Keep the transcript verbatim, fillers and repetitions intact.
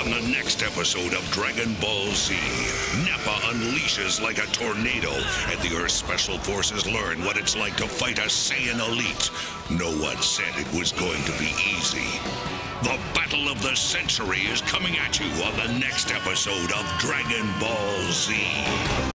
On the next episode of Dragon Ball Z, Nappa unleashes like a tornado, and the Earth's special forces learn what it's like to fight a Saiyan elite. No one said it was going to be easy. The battle of the century is coming at you on the next episode of Dragon Ball Z.